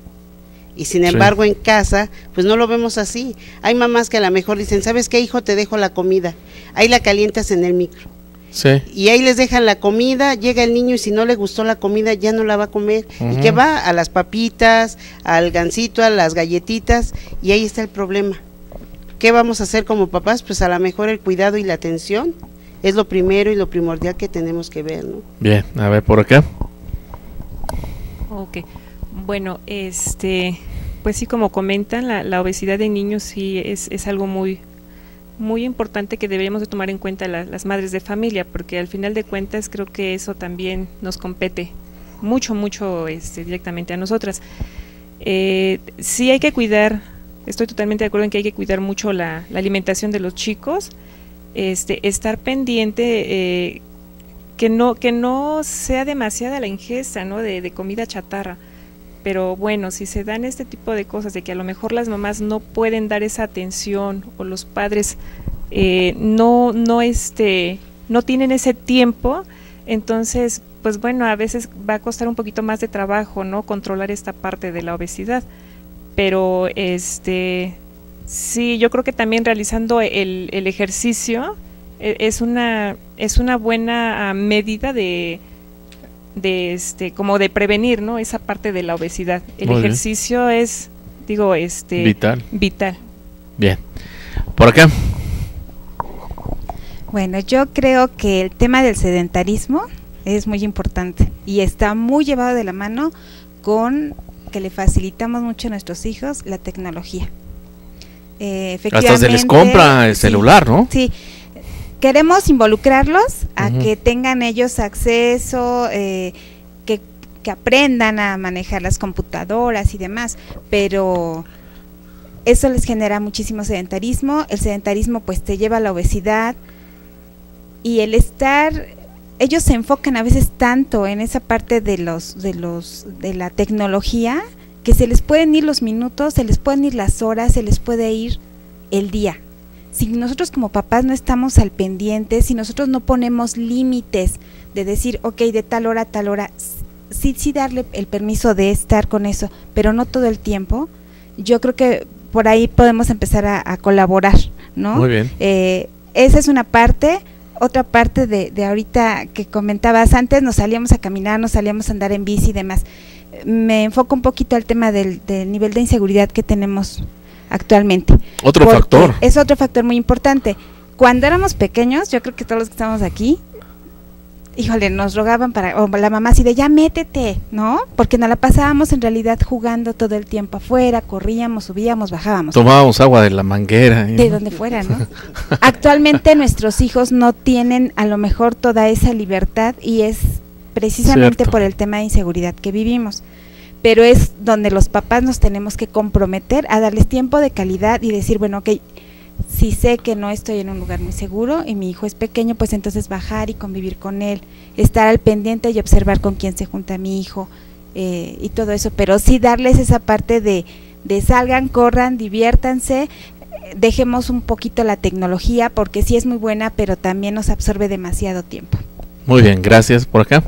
Y sin embargo, sí, en casa, pues no lo vemos así. Hay mamás que a lo mejor dicen, ¿sabes qué, hijo? Te dejo la comida, ahí la calientas en el micro. Sí. Y ahí les dejan la comida, llega el niño y si no le gustó la comida ya no la va a comer. Uh-huh. Y que va a las papitas, al gansito, a las galletitas, y ahí está el problema. ¿Qué vamos a hacer como papás? Pues a lo mejor el cuidado y la atención es lo primero y lo primordial que tenemos que ver, ¿no? Bien, a ver por acá. Ok, bueno, este, pues sí, como comentan, la, la obesidad en niños sí es, es algo muy muy importante que debemos de tomar en cuenta la, las madres de familia, porque al final de cuentas creo que eso también nos compete mucho, mucho este, directamente a nosotras. Eh, sí hay que cuidar, estoy totalmente de acuerdo en que hay que cuidar mucho la, la alimentación de los chicos, este, estar pendiente, eh, que no que no sea demasiada la ingesta, ¿no? de, de comida chatarra. Pero bueno, si se dan este tipo de cosas, de que a lo mejor las mamás no pueden dar esa atención o los padres eh, no no este no tienen ese tiempo, entonces pues bueno, a veces va a costar un poquito más de trabajo, ¿no? Controlar esta parte de la obesidad. Pero este sí, yo creo que también realizando el, el ejercicio eh, es una es una buena medida de de este como de prevenir, ¿no? Esa parte de la obesidad. El Muy ejercicio bien. es digo este vital. Vital. Bien. Por acá. Bueno, yo creo que el tema del sedentarismo es muy importante y está muy llevado de la mano con que le facilitamos mucho a nuestros hijos la tecnología. Eh, efectivamente, hasta se les compra el sí, celular, ¿no? Sí. Queremos involucrarlos a uh-huh. que tengan ellos acceso, eh, que, que aprendan a manejar las computadoras y demás, pero eso les genera muchísimo sedentarismo. El sedentarismo pues te lleva a la obesidad y el estar, ellos se enfocan a veces tanto en esa parte de los de los de la tecnología que se les pueden ir los minutos, se les pueden ir las horas, se les puede ir el día. Si nosotros como papás no estamos al pendiente, si nosotros no ponemos límites de decir, ok, de tal hora a tal hora, sí, sí darle el permiso de estar con eso, pero no todo el tiempo, yo creo que por ahí podemos empezar a, a colaborar, ¿no? Muy bien. Eh, esa es una parte. otra parte de, de ahorita que comentabas, antes nos salíamos a caminar, nos salíamos a andar en bici y demás. Me enfoco un poquito al tema del, del nivel de inseguridad que tenemos actualmente. Otro factor. Es otro factor muy importante. Cuando éramos pequeños, yo creo que todos los que estamos aquí, híjole, nos rogaban para, o la mamá así de ya métete, ¿no? Porque nos la pasábamos en realidad jugando todo el tiempo afuera, corríamos, subíamos, bajábamos. Tomábamos agua de la manguera. ¿eh? De donde fuera, ¿no? Actualmente nuestros hijos no tienen a lo mejor toda esa libertad y es precisamente Cierto. por el tema de inseguridad que vivimos. Pero es donde los papás nos tenemos que comprometer a darles tiempo de calidad y decir, bueno, ok, si sé que no estoy en un lugar muy seguro y mi hijo es pequeño, pues entonces bajar y convivir con él, estar al pendiente y observar con quién se junta mi hijo eh, y todo eso, pero sí darles esa parte de, de salgan, corran, diviértanse, dejemos un poquito la tecnología porque sí es muy buena, pero también nos absorbe demasiado tiempo. Muy bien, gracias. ¿Por acá?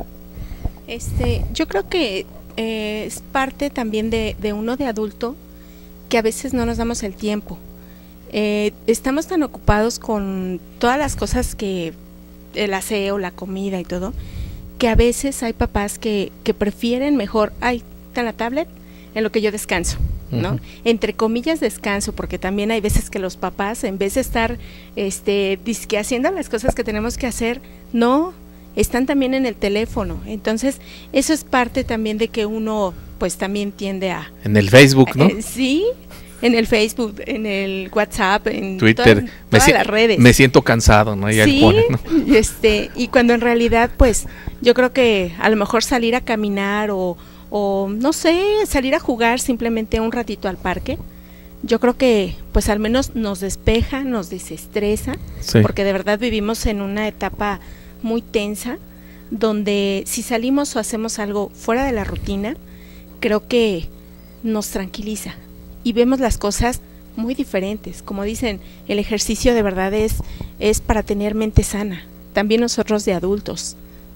Este, yo creo que eh, es parte también de, de uno de adulto que a veces no nos damos el tiempo. Eh, estamos tan ocupados con todas las cosas que el aseo, la comida y todo, que a veces hay papás que, que prefieren mejor, ay, está la tablet, en lo que yo descanso, ¿no? Uh-huh. Entre comillas descanso, porque también hay veces que los papás, en vez de estar este, disque haciendo las cosas que tenemos que hacer, no, están también en el teléfono. Entonces, eso es parte también de que uno, pues también tiende a... En el Facebook, ¿no? Eh, sí, en el Facebook, en el WhatsApp, en Twitter, todas, todas me las redes. Me siento cansado, ¿no? Y sí, ahí pone, ¿no? este, y cuando en realidad, pues, yo creo que a lo mejor salir a caminar o, o no sé, salir a jugar simplemente un ratito al parque, yo creo que, pues, al menos nos despeja, nos desestresa, sí. Porque de verdad vivimos en una etapa muy tensa, donde si salimos o hacemos algo fuera de la rutina, creo que nos tranquiliza. Y vemos las cosas muy diferentes. Como dicen, el ejercicio de verdad es, es para tener mente sana. También nosotros de adultos.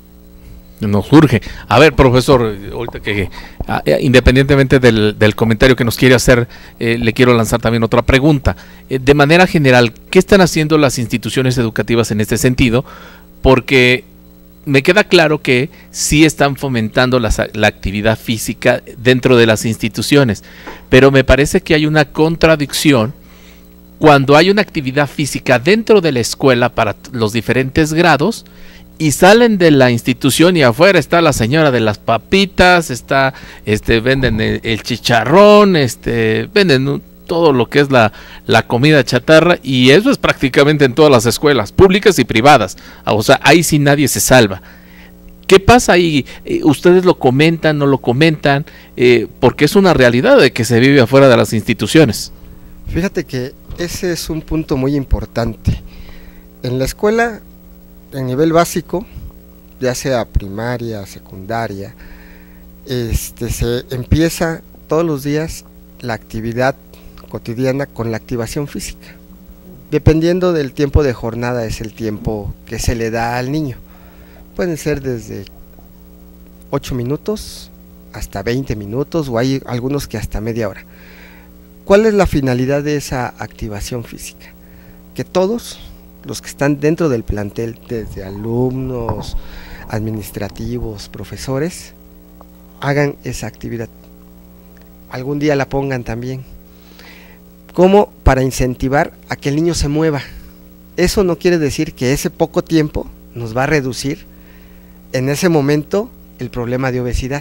Nos surge. A ver, profesor, ahorita que a, independientemente del, del comentario que nos quiere hacer, eh, le quiero lanzar también otra pregunta. Eh, de manera general, ¿qué están haciendo las instituciones educativas en este sentido? Porque me queda claro que sí están fomentando la, la actividad física dentro de las instituciones, pero me parece que hay una contradicción cuando hay una actividad física dentro de la escuela para los diferentes grados y salen de la institución y afuera está la señora de las papitas, está, este, venden el, el chicharrón, este, venden todo lo que es la, la comida chatarra, y eso es prácticamente en todas las escuelas, públicas y privadas. O sea, ahí sí nadie se salva. ¿Qué pasa ahí? Eh, ¿Ustedes lo comentan, no lo comentan? Eh, porque es una realidad de que se vive afuera de las instituciones. Fíjate que ese es un punto muy importante. En la escuela, en nivel básico, ya sea primaria, secundaria, este, se empieza todos los días la actividad cotidiana con la activación física. Dependiendo del tiempo de jornada es el tiempo que se le da al niño. Pueden ser desde ocho minutos hasta veinte minutos, o hay algunos que hasta media hora. ¿Cuál es la finalidad de esa activación física? Que todos los que están dentro del plantel, desde alumnos, administrativos, profesores, hagan esa actividad. Algún día la pongan también. Como para incentivar a que el niño se mueva. Eso no quiere decir que ese poco tiempo nos va a reducir en ese momento el problema de obesidad.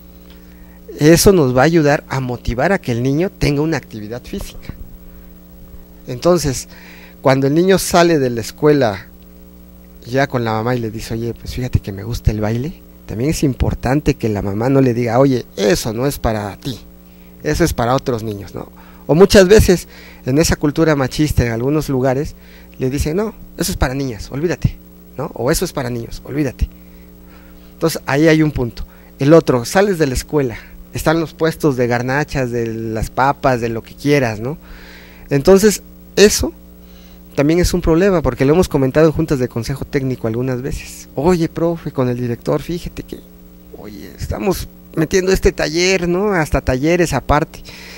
Eso nos va a ayudar a motivar a que el niño tenga una actividad física. Entonces, cuando el niño sale de la escuela ya con la mamá y le dice, oye, pues fíjate que me gusta el baile, también es importante que la mamá no le diga, oye, eso no es para ti, eso es para otros niños, ¿no? O muchas veces en esa cultura machista en algunos lugares le dicen, no, eso es para niñas, olvídate, ¿no? O eso es para niños, olvídate. Entonces ahí hay un punto. El otro, sales de la escuela, están los puestos de garnachas, de las papas, de lo que quieras, ¿no? Entonces eso también es un problema, porque lo hemos comentado en juntas de consejo técnico algunas veces. Oye, profe, con el director, fíjate que, oye, estamos metiendo este taller, ¿no? Hasta talleres aparte.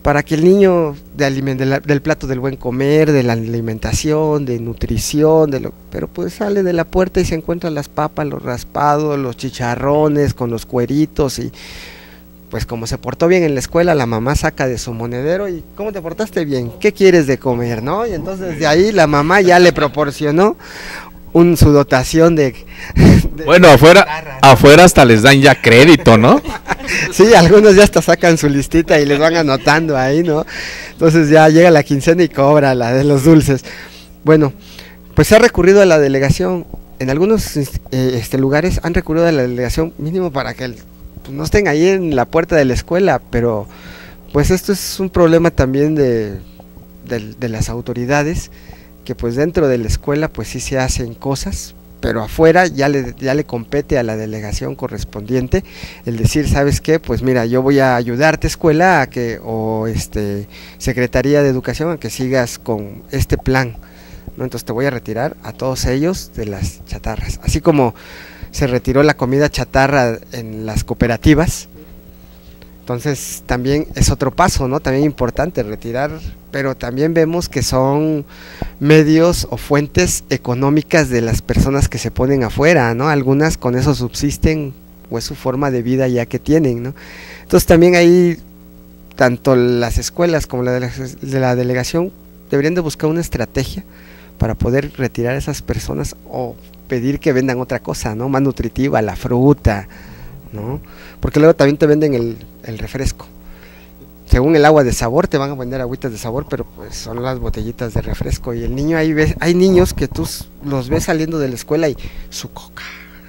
para que el niño de aliment de la, del plato del buen comer, de la alimentación, de nutrición, de lo, pero pues sale de la puerta y se encuentra las papas, los raspados, los chicharrones con los cueritos, y pues como se portó bien en la escuela, la mamá saca de su monedero y ¿cómo te portaste bien? ¿Qué quieres de comer? ¿No? Y entonces de ahí la mamá ya le proporcionó un, su dotación de, de bueno, de afuera, guitarra, ¿no? afuera hasta les dan ya crédito, ¿no? Sí, algunos ya hasta sacan su listita y les van anotando ahí, ¿no? Entonces ya llega la quincena y cobra la de los dulces. Bueno, pues se ha recurrido a la delegación. En algunos eh, este, lugares han recurrido a la delegación mínimo para que el, pues, no estén ahí en la puerta de la escuela, pero pues esto es un problema también de, de, de las autoridades, que pues dentro de la escuela pues sí se hacen cosas, pero afuera ya le, ya le compete a la delegación correspondiente el decir, ¿sabes qué? Pues mira, yo voy a ayudarte, escuela, a que, o este Secretaría de Educación, a que sigas con este plan, ¿no? Entonces te voy a retirar a todos ellos de las chatarras, así como se retiró la comida chatarra en las cooperativas. Entonces también es otro paso, ¿no? También importante retirar, pero también vemos que son medios o fuentes económicas de las personas que se ponen afuera, ¿no? Algunas con eso subsisten, o es su forma de vida ya que tienen, ¿no? Entonces también ahí, tanto las escuelas como la de la, de la delegación deberían de buscar una estrategia para poder retirar a esas personas o pedir que vendan otra cosa, ¿no? Más nutritiva, la fruta, ¿no? Porque luego también te venden el, el refresco. Según el agua de sabor, te van a vender agüitas de sabor, pero pues son las botellitas de refresco. Y el niño ahí ves, hay niños que tú los ves saliendo de la escuela y su coca,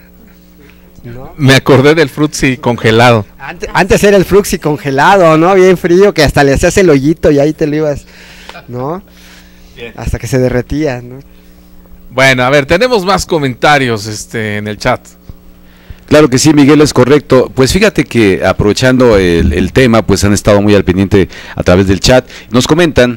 ¿no? Me acordé del frutzi congelado. Antes, antes era el frutzi congelado, ¿no? Bien frío, que hasta le hacías el hoyito y ahí te lo ibas, ¿no? Bien. Hasta que se derretía, ¿no? Bueno, a ver, tenemos más comentarios este, en el chat. Claro que sí, Miguel, es correcto. Pues fíjate que aprovechando el, el tema, pues han estado muy al pendiente a través del chat. Nos comentan,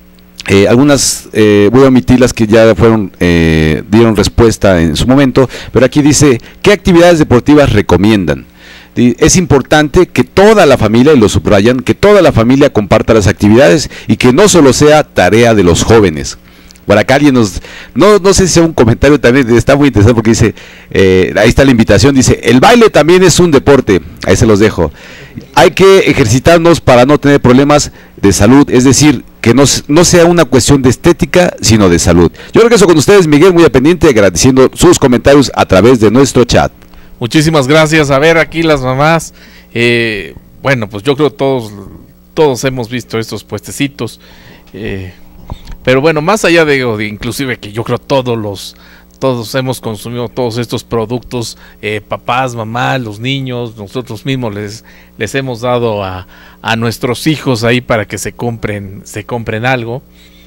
eh, algunas, eh, voy a omitir las que ya fueron, eh, dieron respuesta en su momento, pero aquí dice, ¿qué actividades deportivas recomiendan? Es importante que toda la familia, y lo subrayan, que toda la familia comparta las actividades y que no solo sea tarea de los jóvenes. Por acá alguien nos, no, no sé si sea un comentario también, está muy interesante porque dice, eh, ahí está la invitación, dice, el baile también es un deporte, ahí se los dejo. Hay que ejercitarnos para no tener problemas de salud, es decir, que no, no sea una cuestión de estética, sino de salud. Yo regreso con ustedes, Miguel, muy pendiente, agradeciendo sus comentarios a través de nuestro chat. Muchísimas gracias. A ver, aquí las mamás, eh, bueno, pues yo creo todos, todos hemos visto estos puestecitos, eh, pero bueno, más allá de, de inclusive que yo creo todos los, todos hemos consumido todos estos productos, eh, papás, mamás, los niños, nosotros mismos les, les hemos dado a, a nuestros hijos ahí para que se compren, se compren algo.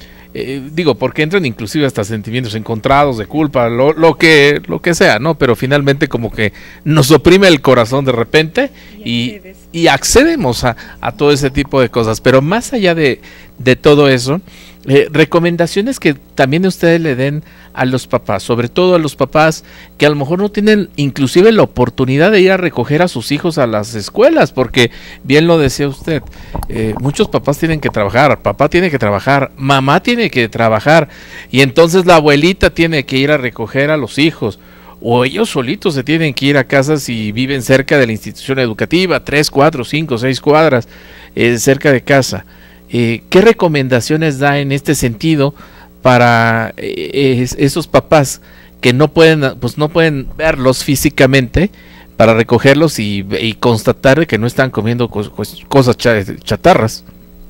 Eh, digo, porque entran inclusive hasta sentimientos encontrados de culpa, lo, lo que lo que sea, ¿no? Pero finalmente como que nos oprime el corazón de repente y, y accedemos a, a todo ese tipo de cosas. Pero más allá de, de todo eso, eh, recomendaciones que también ustedes le den a los papás, sobre todo a los papás que a lo mejor no tienen inclusive la oportunidad de ir a recoger a sus hijos a las escuelas, porque bien lo decía usted, eh, muchos papás tienen que trabajar, papá tiene que trabajar, mamá tiene que trabajar, y entonces la abuelita tiene que ir a recoger a los hijos, o ellos solitos se tienen que ir a casa si viven cerca de la institución educativa, tres, cuatro, cinco, seis cuadras eh, cerca de casa. Eh, ¿Qué recomendaciones da en este sentido para eh, esos papás que no pueden, pues no pueden verlos físicamente para recogerlos y, y constatar que no están comiendo cos, cosas chatarras?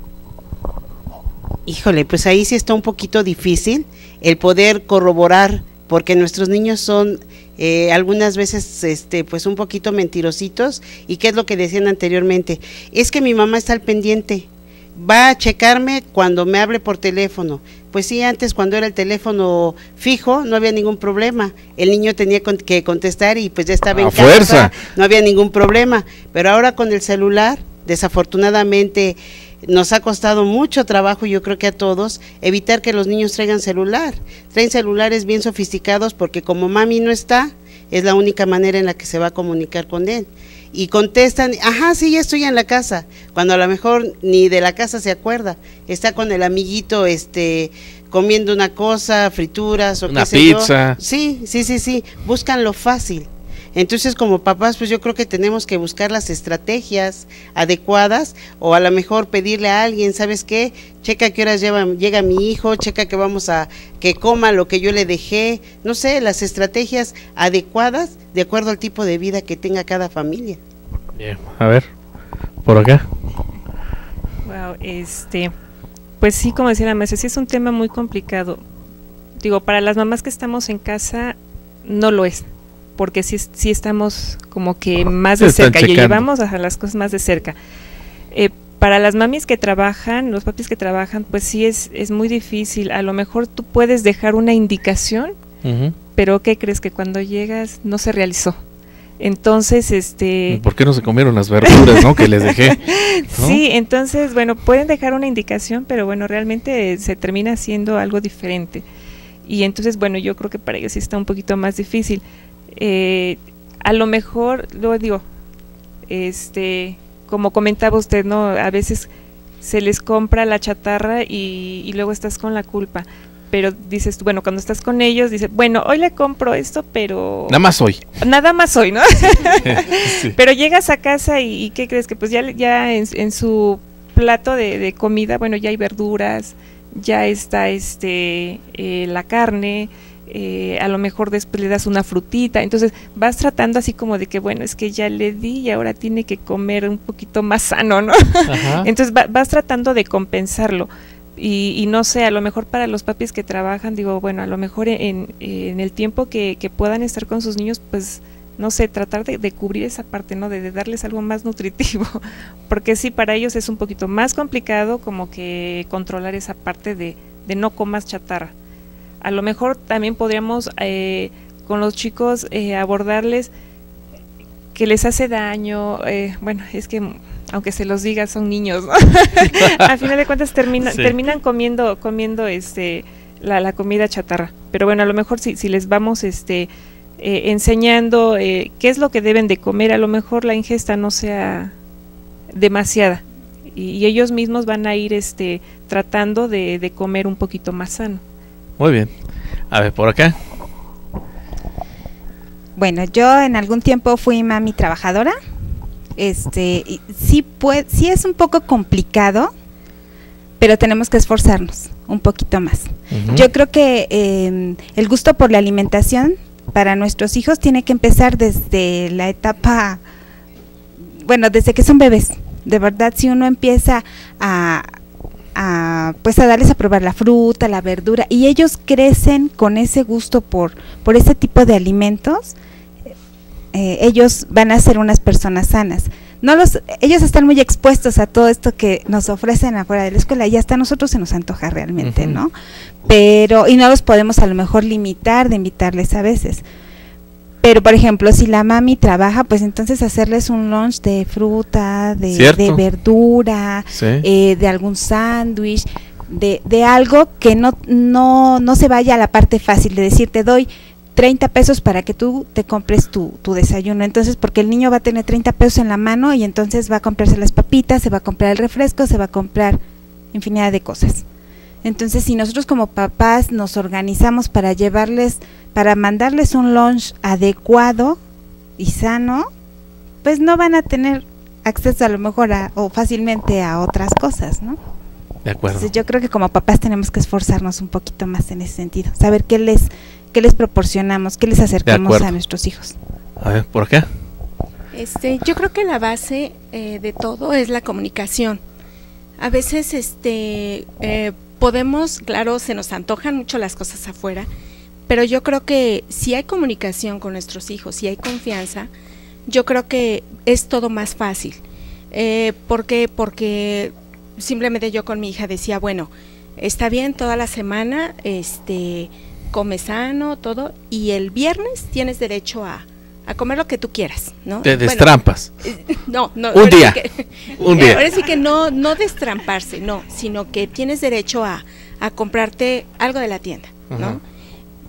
Híjole, pues ahí sí está un poquito difícil el poder corroborar, porque nuestros niños son eh, algunas veces este pues un poquito mentirositos. ¿Y qué es lo que decían anteriormente? Es que mi mamá está al pendiente, va a checarme cuando me hable por teléfono. Pues sí, antes cuando era el teléfono fijo no había ningún problema, el niño tenía que contestar y pues ya estaba en casa, no había ningún problema, pero ahora con el celular, desafortunadamente nos ha costado mucho trabajo, yo creo que a todos, evitar que los niños traigan celular, traen celulares bien sofisticados porque como mami no está, es la única manera en la que se va a comunicar con él. y contestan, ajá, sí, ya estoy en la casa, cuando a lo mejor ni de la casa se acuerda, está con el amiguito, este, comiendo una cosa, frituras o una qué sé pizza. yo. Sí, sí, sí, sí, buscan lo fácil. Entonces, como papás, pues yo creo que tenemos que buscar las estrategias adecuadas, o a lo mejor pedirle a alguien, ¿sabes qué? Checa a qué horas lleva, llega mi hijo, checa que vamos a que coma lo que yo le dejé, no sé, las estrategias adecuadas de acuerdo al tipo de vida que tenga cada familia. Bien, a ver, por acá. Wow, este, pues sí, como decía la maestra, sí es un tema muy complicado. Digo, para las mamás que estamos en casa, no lo es, porque sí, sí estamos como que más de cerca, y llevamos a las cosas más de cerca. Eh, para las mamis que trabajan, los papis que trabajan, pues sí es, es muy difícil. A lo mejor tú puedes dejar una indicación, uh-huh. pero ¿qué crees? Que cuando llegas no se realizó. Entonces, este... ¿por qué no se comieron las verduras, no? Que les dejé, ¿no? Sí, entonces, bueno, pueden dejar una indicación, pero bueno, realmente se termina siendo algo diferente. Y entonces, bueno, yo creo que para ellos sí está un poquito más difícil. Eh, a lo mejor, luego digo, este, como comentaba usted, ¿no? A veces se les compra la chatarra y, y luego estás con la culpa. Pero dices tú, bueno, cuando estás con ellos, dices, bueno, hoy le compro esto, pero... Nada más hoy. Nada más hoy, ¿no? Sí. Pero llegas a casa y, y ¿qué crees? Que pues ya, ya en, en su plato de, de comida, bueno, ya hay verduras, ya está este eh, la carne, eh, a lo mejor después le das una frutita, entonces vas tratando así como de que, bueno, es que ya le di y ahora tiene que comer un poquito más sano, ¿no? Ajá. Entonces va, vas tratando de compensarlo. Y, y no sé, a lo mejor para los papis que trabajan, digo, bueno, a lo mejor en, en el tiempo que, que puedan estar con sus niños, pues, no sé, tratar de, de cubrir esa parte, ¿no? De, de darles algo más nutritivo, porque sí, para ellos es un poquito más complicado como que controlar esa parte de, de no comas chatarra. A lo mejor también podríamos eh, con los chicos eh, abordarles que les hace daño, eh, bueno, es que aunque se los diga, son niños, ¿no? Al final de cuentas termina, sí. terminan comiendo comiendo este la, la comida chatarra, pero bueno, a lo mejor si, si les vamos este eh, enseñando eh, qué es lo que deben de comer, a lo mejor la ingesta no sea demasiada y, y ellos mismos van a ir este tratando de, de comer un poquito más sano. Muy bien, a ver, por acá. Bueno, yo en algún tiempo fui mami trabajadora. Este, sí, puede, sí es un poco complicado, pero tenemos que esforzarnos un poquito más. Uh-huh. Yo creo que eh, el gusto por la alimentación para nuestros hijos tiene que empezar desde la etapa, bueno, desde que son bebés. De verdad, si uno empieza a, a pues a darles a probar la fruta, la verdura, y ellos crecen con ese gusto por, por ese tipo de alimentos, Eh, ellos van a ser unas personas sanas. No los, ellos están muy expuestos a todo esto que nos ofrecen afuera de la escuela y hasta a nosotros se nos antoja realmente, uh-huh. ¿no? Pero, y no los podemos a lo mejor limitar de invitarles a veces. Pero, por ejemplo, si la mami trabaja, pues entonces hacerles un lunch de fruta, de, de verdura, sí. eh, de algún sándwich, de, de algo que no, no, no se vaya a la parte fácil de decir, te doy treinta pesos para que tú te compres tu, tu desayuno. Entonces, porque el niño va a tener treinta pesos en la mano y entonces va a comprarse las papitas, se va a comprar el refresco, se va a comprar infinidad de cosas. Entonces, si nosotros como papás nos organizamos para llevarles, para mandarles un lunch adecuado y sano, pues no van a tener acceso a lo mejor a, o fácilmente a otras cosas, ¿no? De acuerdo. Entonces, yo creo que como papás tenemos que esforzarnos un poquito más en ese sentido, saber qué les qué les proporcionamos, qué les acercamos a nuestros hijos. A ver, ¿por qué? Este, yo creo que la base eh, de todo es la comunicación. A veces, este, eh, podemos, claro, se nos antojan mucho las cosas afuera, pero yo creo que si hay comunicación con nuestros hijos, si hay confianza, yo creo que es todo más fácil. Eh, ¿Por qué? Porque simplemente yo con mi hija decía, bueno, está bien toda la semana, este, come sano, todo, y el viernes tienes derecho a, a comer lo que tú quieras, ¿no? Te destrampas. Bueno, no, no. Un día, sí que, un día. Ahora sí que no, no destramparse, no, sino que tienes derecho a, a comprarte algo de la tienda, ¿no? Uh-huh.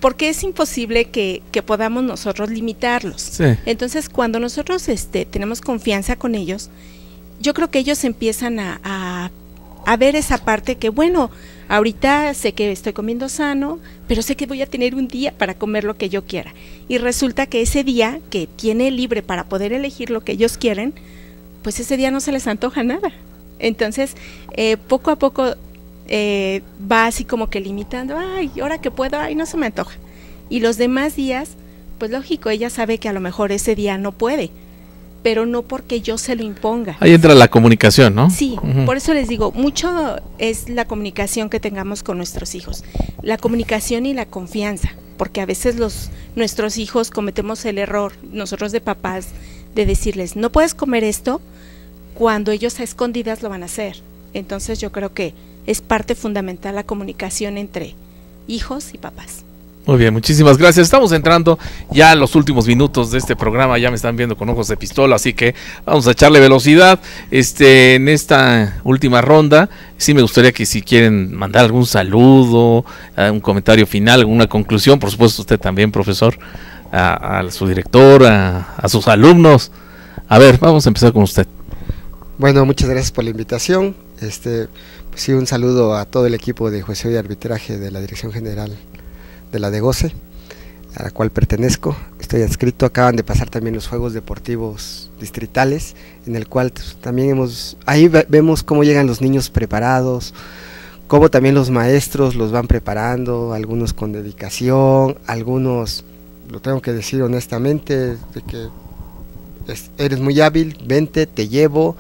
porque es imposible que, que podamos nosotros limitarlos. Sí. Entonces, cuando nosotros este, tenemos confianza con ellos, yo creo que ellos empiezan a, a, a ver esa parte que, bueno, ahorita sé que estoy comiendo sano, pero sé que voy a tener un día para comer lo que yo quiera. Y resulta que ese día que tiene libre para poder elegir lo que ellos quieren, pues ese día no se les antoja nada. Entonces, eh, poco a poco eh, va así como que limitando, ay, ahora que puedo, ay, no se me antoja. Y los demás días, pues lógico, ella sabe que a lo mejor ese día no puede, pero no porque yo se lo imponga. Ahí entra la comunicación, ¿no? Sí, Uh-huh. por eso les digo, mucho es la comunicación que tengamos con nuestros hijos, la comunicación y la confianza, porque a veces los nuestros hijos cometemos el error, nosotros de papás, de decirles, no puedes comer esto, cuando ellos a escondidas lo van a hacer. Entonces yo creo que es parte fundamental la comunicación entre hijos y papás. Muy bien, muchísimas gracias. Estamos entrando ya a los últimos minutos de este programa, ya me están viendo con ojos de pistola, así que vamos a echarle velocidad. Este, en esta última ronda, sí me gustaría que si quieren mandar algún saludo, un comentario final, alguna conclusión, por supuesto usted también, profesor, a, a su director, a, a sus alumnos. A ver, vamos a empezar con usted. Bueno, muchas gracias por la invitación. Este, pues sí, un saludo a todo el equipo de jueceo y arbitraje de la Dirección General de la DEGOCE, a la cual pertenezco. Estoy adscrito. Acaban de pasar también los Juegos Deportivos Distritales, en el cual pues, también hemos, ahí ve, vemos cómo llegan los niños preparados, cómo también los maestros los van preparando, algunos con dedicación, algunos, lo tengo que decir honestamente, de que es, eres muy hábil, vente, te llevo,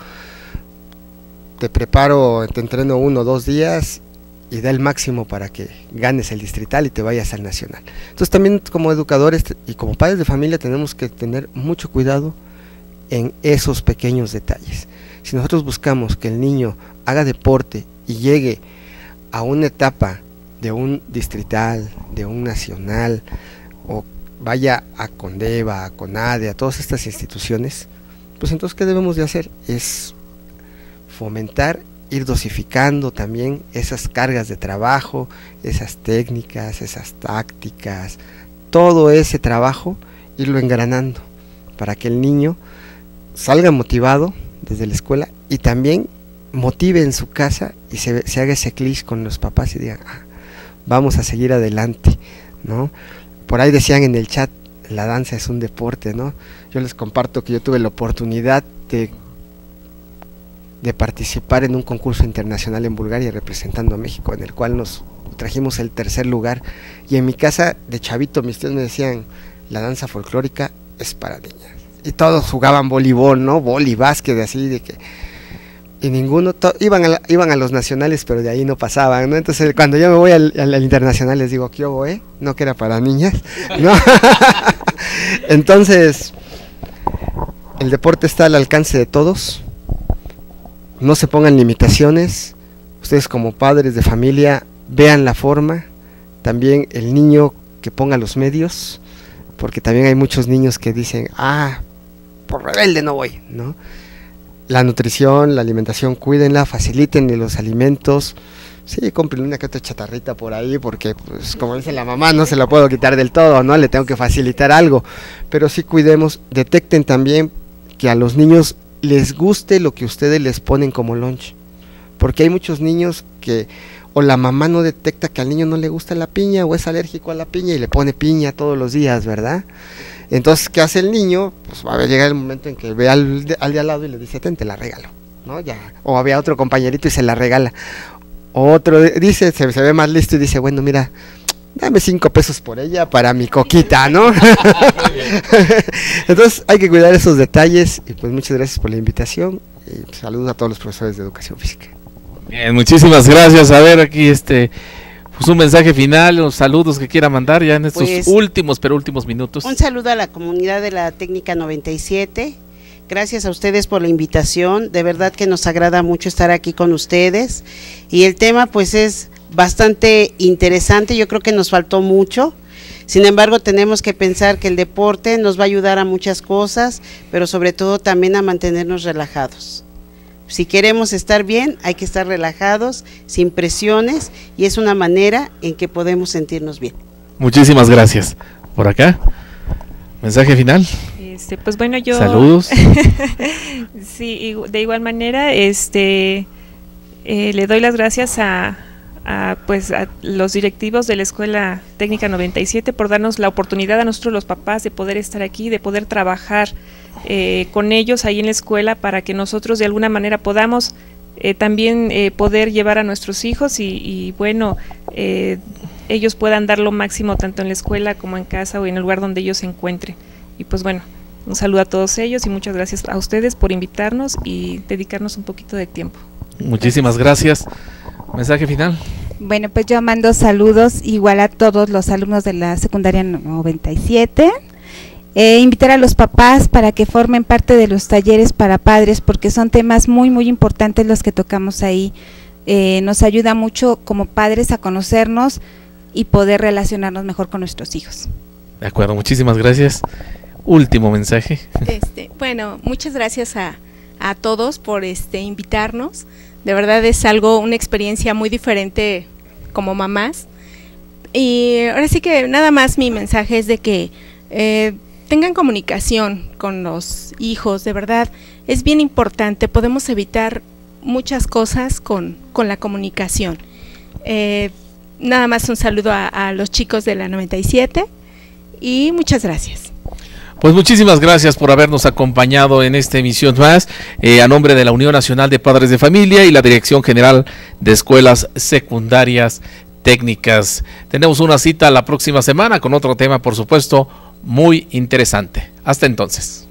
te preparo, te entreno uno o dos días y da el máximo para que ganes el distrital y te vayas al nacional. Entonces también como educadores y como padres de familia tenemos que tener mucho cuidado en esos pequeños detalles. Si nosotros buscamos que el niño haga deporte y llegue a una etapa de un distrital, de un nacional, o vaya a Condeva, a CONADE, a todas estas instituciones, pues entonces ¿qué debemos de hacer? Es fomentar, ir dosificando también esas cargas de trabajo, esas técnicas, esas tácticas, todo ese trabajo, irlo engranando para que el niño salga motivado desde la escuela y también motive en su casa y se, se haga ese clic con los papás y digan, ah, vamos a seguir adelante, ¿no? Por ahí decían en el chat, la danza es un deporte, ¿no? Yo les comparto que yo tuve la oportunidad de de participar en un concurso internacional en Bulgaria representando a México, en el cual nos trajimos el tercer lugar, y en mi casa de chavito mis tíos me decían, la danza folclórica es para niñas, y todos jugaban voleibol, ¿no? Voli, básquet, así de que, y ninguno, iban a, la, iban a los nacionales, pero de ahí no pasaban, ¿no? Entonces cuando yo me voy al, al, al internacional les digo, ¿qué hago, eh? No, que era para niñas, ¿no? Entonces, el deporte está al alcance de todos. No se pongan limitaciones, ustedes como padres de familia vean la forma, también el niño que ponga los medios, porque también hay muchos niños que dicen, ah, por rebelde no voy, ¿no? La nutrición, la alimentación, cuídenla, faciliten los alimentos, sí, compren una que otra chatarrita por ahí, porque pues como dice la mamá, no se la puedo quitar del todo, ¿no? Le tengo que facilitar algo, pero sí cuidemos, detecten también que a los niños les guste lo que ustedes les ponen como lunch, porque hay muchos niños que o la mamá no detecta que al niño no le gusta la piña o es alérgico a la piña y le pone piña todos los días, ¿verdad? Entonces, ¿qué hace el niño? Pues va a llegar el momento en que ve al de, al de al lado y le dice, ten, te la regalo, ¿no? Ya, o había otro compañerito y se la regala, otro dice, se, se ve más listo y dice, bueno, mira, dame cinco pesos por ella para mi coquita, ¿no? Entonces hay que cuidar esos detalles y pues muchas gracias por la invitación y saludos a todos los profesores de educación física. Bien, muchísimas gracias. A ver aquí este pues un mensaje final, los saludos que quiera mandar ya en estos pues, últimos pero últimos minutos. Un saludo a la comunidad de la técnica noventa y siete. Gracias a ustedes por la invitación, de verdad que nos agrada mucho estar aquí con ustedes y el tema pues es bastante interesante, yo creo que nos faltó mucho, sin embargo tenemos que pensar que el deporte nos va a ayudar a muchas cosas, pero sobre todo también a mantenernos relajados. Si queremos estar bien, hay que estar relajados, sin presiones, y es una manera en que podemos sentirnos bien. Muchísimas gracias. Por acá, mensaje final. Este, pues bueno, yo saludos. Sí, de igual manera, este, eh, le doy las gracias a, a, pues, a los directivos de la Escuela Técnica noventa y siete por darnos la oportunidad a nosotros los papás de poder estar aquí, de poder trabajar eh, con ellos ahí en la escuela para que nosotros de alguna manera podamos eh, también eh, poder llevar a nuestros hijos y, y bueno, eh, ellos puedan dar lo máximo tanto en la escuela como en casa o en el lugar donde ellos se encuentren. Y pues bueno, un saludo a todos ellos y muchas gracias a ustedes por invitarnos y dedicarnos un poquito de tiempo. Muchísimas gracias. Mensaje final. Bueno, pues yo mando saludos igual a todos los alumnos de la secundaria noventa y siete. Eh, invitar a los papás para que formen parte de los talleres para padres, porque son temas muy, muy importantes los que tocamos ahí. Eh, nos ayuda mucho como padres a conocernos y poder relacionarnos mejor con nuestros hijos. De acuerdo, muchísimas gracias. Último mensaje. Este, bueno, muchas gracias a, a todos por este invitarnos. De verdad es algo, una experiencia muy diferente como mamás. Y ahora sí que nada más mi mensaje es de que eh, tengan comunicación con los hijos, de verdad es bien importante, podemos evitar muchas cosas con, con la comunicación. Eh, nada más un saludo a, a los chicos de la noventa y siete y muchas gracias. Pues muchísimas gracias por habernos acompañado en esta emisión más, eh, a nombre de la Unión Nacional de Padres de Familia y la Dirección General de Escuelas Secundarias Técnicas. Tenemos una cita la próxima semana con otro tema, por supuesto, muy interesante. Hasta entonces.